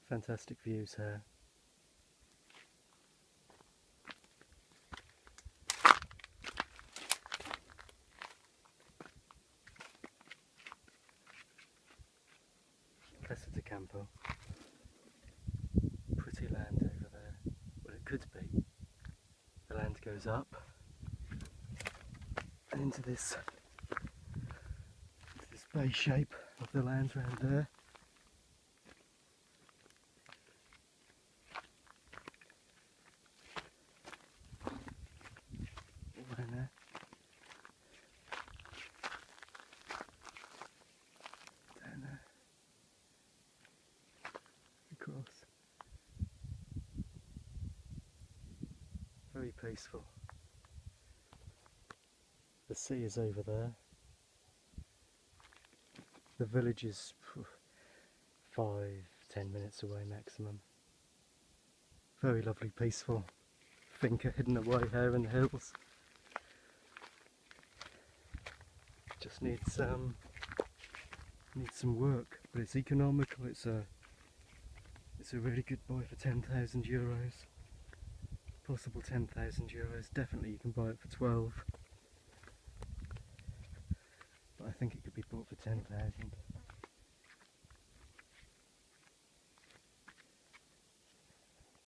Fantastic views here. Casa de Campo. Pretty land over there. Well, it could be. The land goes up and into this bay shape of the land around there. All around there. Down there. Across. Very peaceful. The sea is over there. The village is 5–10 minutes away maximum. Very lovely, peaceful. Finca hidden away here in the hills. Just needs some work, but it's economical. It's a really good buy for €10,000. Possible €10,000. Definitely you can buy it for 12. But I think it could be bought for 10,000.